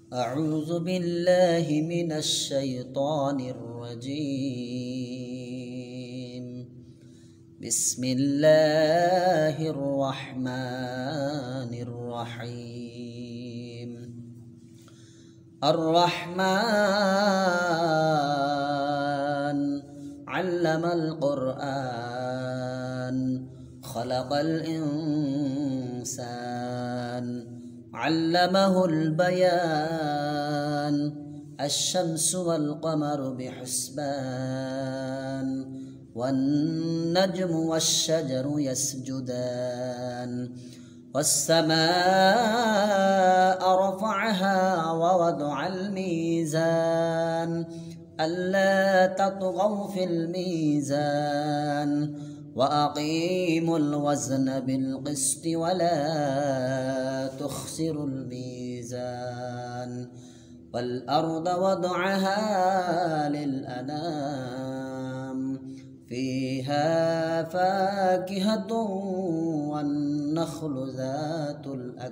أعوذ بالله من الشيطان الرجيم. بسم الله الرحمن الرحيم. الرحمن علم القرآن خلق الإنسان علمه البيان الشمس والقمر بحسبان والنجم والشجر يسجدان والسماء رفعها ووضع الميزان ألا تطغوا في الميزان وأقيموا الوزن بالقسط ولا تخسروا الميزان والأرض وضعها للأنام فيها فاكهة والنخل ذات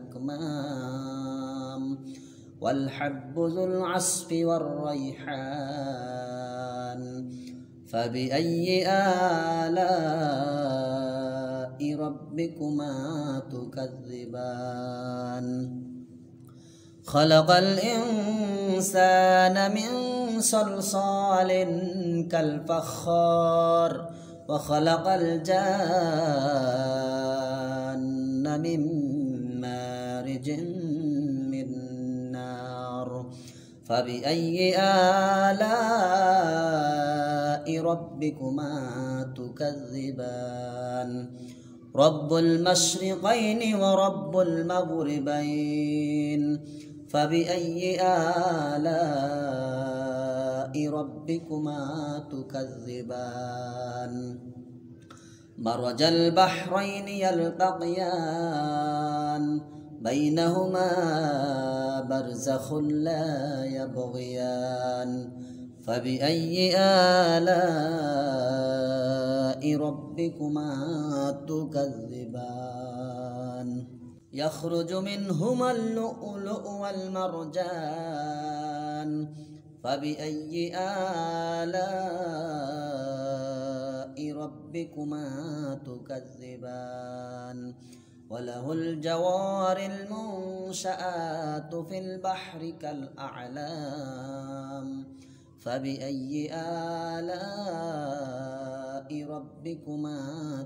الأكمام والحب ذو العصف والريحان فبأي آلاء ربكما تكذبان خلق الإنسان من صلصال كالفخار وخلق الجان من مارج من نار فبأي آلاء ربكما تكذبان رب المشرقين ورب المغربين فبأي آلاء ربكما تكذبان مرج البحرين يلتقيان بينهما برزخ لا يبغيان فبأي آلاء ربكما تكذبان يخرج منهما اللؤلؤ والمرجان فبأي آلاء ربكما تكذبان وله الجوار المنشآت في البحر كالأعلام فبأي آلاء ربكما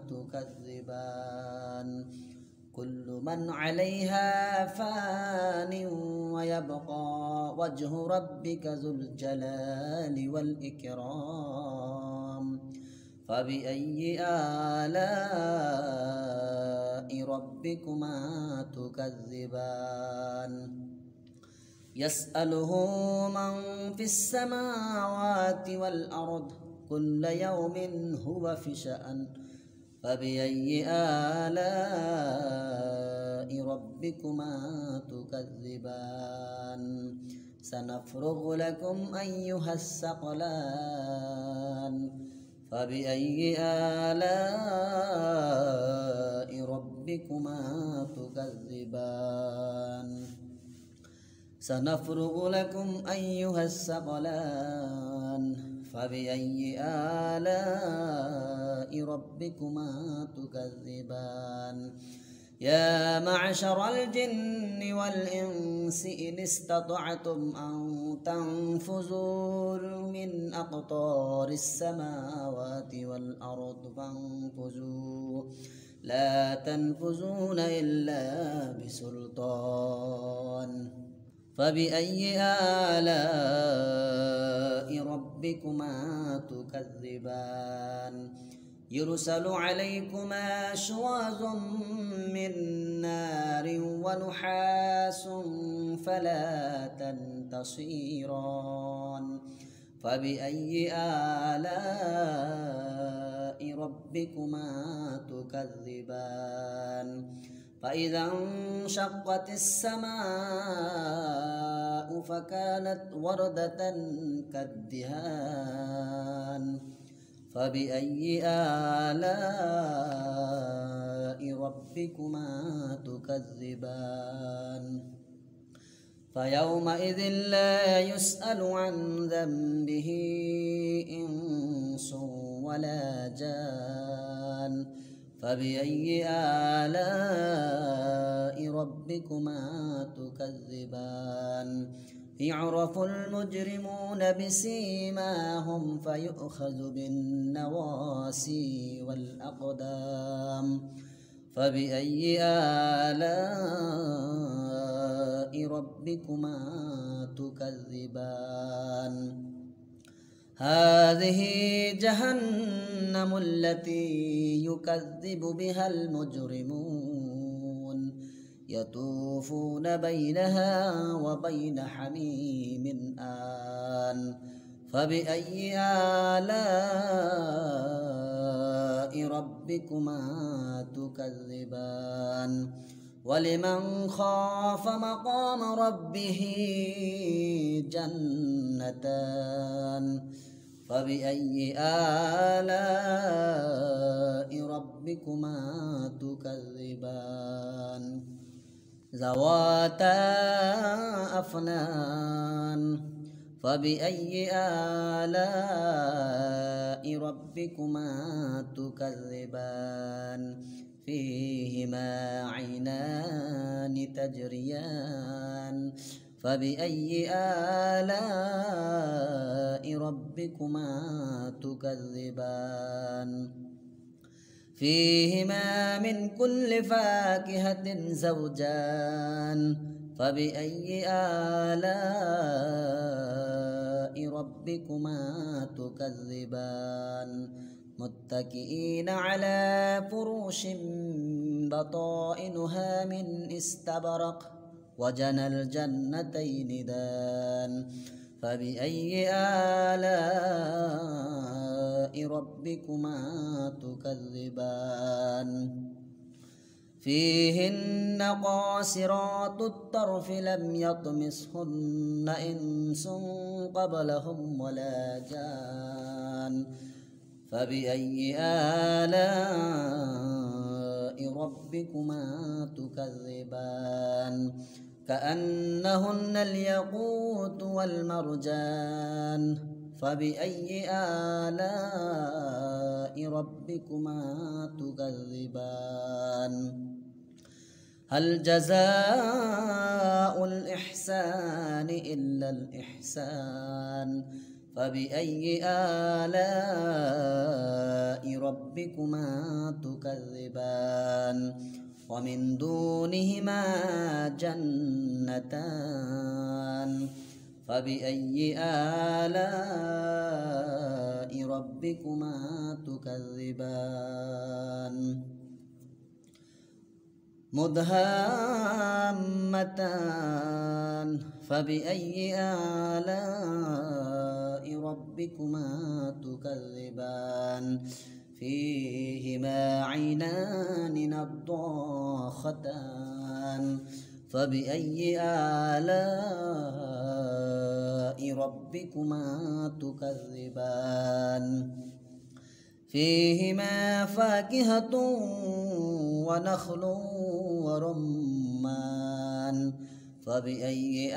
تكذبان كل من عليها فان ويبقى وجه ربك ذو الجلال والإكرام فبأي آلاء ربكما تكذبان يسأله من في السماوات والأرض كل يوم هو في شأن فبأي آلاء ربكما تكذبان سنفرغ لكم أيها الثقلان فبأي آلاء ربكما تكذبان سنفرغ لكم أيها الثقلان فبأي آلاء ربكما تكذبان يا معشر الجن والإنس إن استطعتم أن تنفذوا من أقطار السماوات والأرض فانفذوا لا تنفذون إلا بسلطان فبأي آلاء ربكما تكذبان يرسل عليكما شواظ من نار ونحاس فلا تنتصيران فبأي آلاء ربكما تكذبان فإذا انشقت السماء فكانت وردة كالدهان فبأي آلاء ربكما تكذبان فيومئذ لا يسأل عن ذنبه إنس ولا جان فبأي آلاء ربكما تكذبان يعرف المجرمون بسيماهم فيؤخذ بالنواصي والأقدام فبأي آلاء ربكما تكذبان هذه جهنم التي يكذب بها المجرمون يطوفون بينها وبين حميم آن فبأي آلاء ربكما تكذبان ولمن خاف مقام ربه جنتان فبأي آلاء ربكما تكذبان ذواتا أفنان فبأي آلاء ربكما تكذبان فيهما عينان تجريان فبأي آلاء ربكما تكذبان فيهما من كل فاكهة زوجان فبأي آلاء ربكما تكذبان متكئين على فروش بطائنها من استبرق وجنى الجنتين دان فبأي آلاء ربكما تكذبان فيهن قاصرات الطرف لم يطمثهن إنس قبلهم ولا جان فبأي آلاء ربكما تكذبان كأنهن الياقوت والمرجان فبأي آلاء ربكما تكذبان هل جزاء الإحسان إلا الإحسان فبأي آلاء ربكما تكذبان ومن دونهما جنتان فبأي آلاء ربكما تكذبان مدهامتان فبأي آلاء ربكما تكذبان فيهما عينان نضاختان فبأي آلاء ربكما تكذبان فيهما فاكهة ونخل ورمان فبأي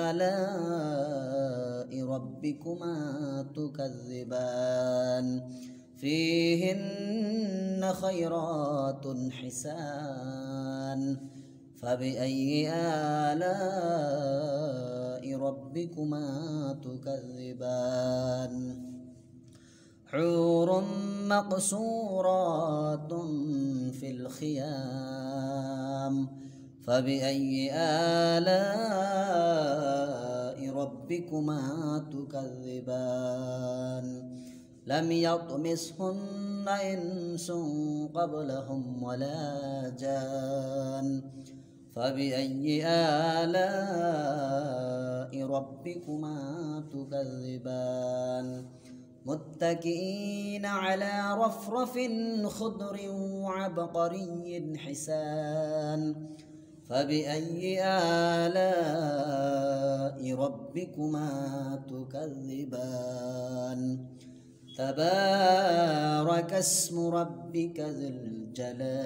آلاء ربكما تكذبان فيهن خيرات حسان فبأي آلاء ربكما تكذبان حور مقصورات في الخيام فبأي آلاء ربكما تكذبان لم يطمثهن إنس قبلهم ولا جان فبأي آلاء ربكما تكذبان متكئين على رفرف خضر وعبقري حسان فبأي آلاء ربكما تكذبان تبارك اسم ربك ذي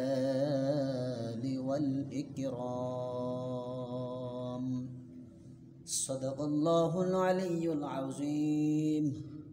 الجلال والإكرام. صدق الله العلي العظيم.